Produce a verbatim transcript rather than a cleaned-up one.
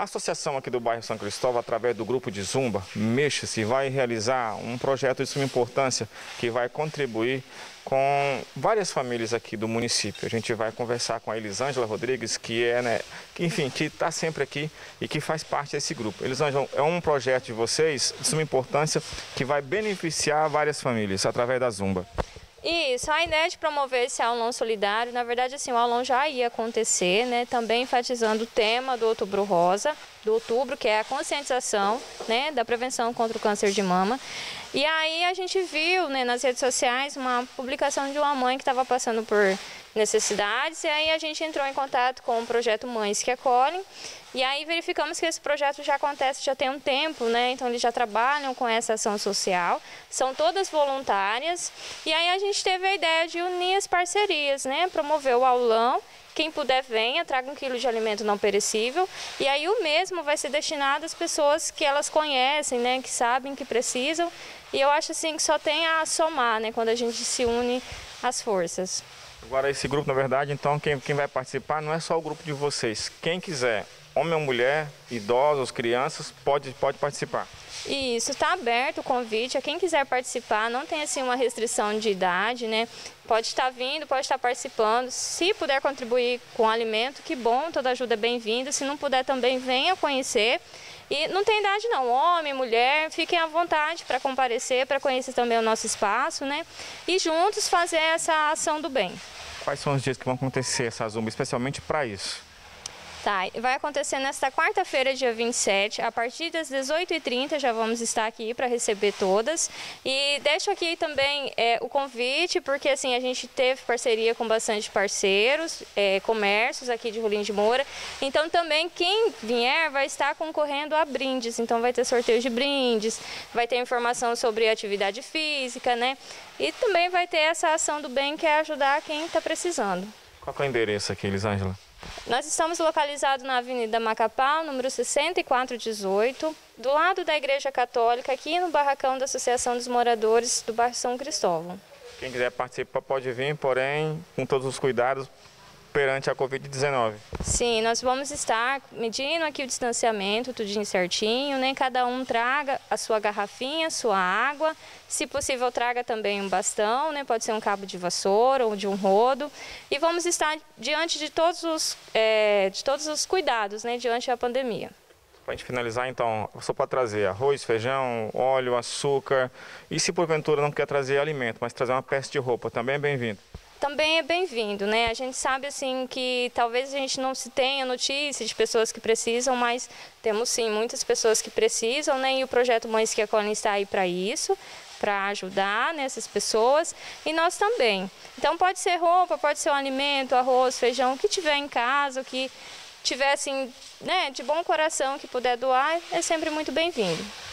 A associação aqui do bairro São Cristóvão, através do grupo de Zumba, Mexa-se, vai realizar um projeto de suma importância que vai contribuir com várias famílias aqui do município. A gente vai conversar com a Elisângela Rodrigues, que é, né, que, enfim, que está sempre aqui e que faz parte desse grupo. Elisângela, é um projeto de vocês de suma importância que vai beneficiar várias famílias através da Zumba. Isso, a ideia de promover esse aulão solidário, na verdade, assim, o aulão já ia acontecer, né, também enfatizando o tema do Outubro Rosa, do outubro, que é a conscientização, né, da prevenção contra o câncer de mama. E aí a gente viu, né, nas redes sociais uma publicação de uma mãe que estava passando por necessidades, e aí a gente entrou em contato com o projeto Mães que Acolhem, e aí verificamos que esse projeto já acontece já tem um tempo, né? Então eles já trabalham com essa ação social, são todas voluntárias, e aí a gente teve a ideia de unir as parcerias, né? Promover o aulão, quem puder venha, traga um quilo de alimento não perecível, e aí o mesmo vai ser destinado às pessoas que elas conhecem, né? Que sabem que precisam, e eu acho assim que só tem a somar, né? Quando a gente se une às forças. Agora esse grupo, na verdade, então quem, quem vai participar não é só o grupo de vocês. Quem quiser, homem ou mulher, idosos, crianças, pode, pode participar. Isso, está aberto o convite a quem quiser participar, não tem assim uma restrição de idade, né? Pode estar vindo, pode estar participando. Se puder contribuir com alimento, que bom, toda ajuda é bem-vinda. Se não puder também, venha conhecer. E não tem idade não, homem, mulher, fiquem à vontade para comparecer, para conhecer também o nosso espaço, né? E juntos fazer essa ação do bem. Quais são os dias que vão acontecer essa Zumba, especialmente para isso? Tá, vai acontecer nesta quarta-feira, dia vinte e sete, a partir das dezoito e trinta já vamos estar aqui para receber todas. E deixo aqui também é, o convite, porque assim, a gente teve parceria com bastante parceiros, é, comércios aqui de Rolim de Moura. Então também quem vier vai estar concorrendo a brindes, então vai ter sorteio de brindes, vai ter informação sobre atividade física, né? E também vai ter essa ação do bem que é ajudar quem está precisando. Qual é o endereço aqui, Elisângela? Nós estamos localizados na Avenida Macapá, número sessenta e quatro dezoito, do lado da Igreja Católica, aqui no barracão da Associação dos Moradores do bairro São Cristóvão. Quem quiser participar pode vir, porém, com todos os cuidados perante a covid dezenove. Sim, nós vamos estar medindo aqui o distanciamento, tudinho certinho, né? Cada um traga a sua garrafinha, sua água, se possível traga também um bastão, né? Pode ser um cabo de vassoura ou de um rodo, e vamos estar diante de todos os, é, de todos os cuidados, né? Diante da pandemia. Para a gente finalizar, então, só para trazer arroz, feijão, óleo, açúcar, e se porventura não quer trazer alimento, mas trazer uma peça de roupa, também é bem-vindo. Também é bem-vindo, né? A gente sabe assim que talvez a gente não se tenha notícia de pessoas que precisam, mas temos sim muitas pessoas que precisam, né? E o projeto Mães que Acolhem está aí para isso, para ajudar nessas pessoas, e nós também. Então pode ser roupa, pode ser um alimento, arroz, feijão, o que tiver em casa, o que tiver assim, né, de bom coração que puder doar, é sempre muito bem-vindo.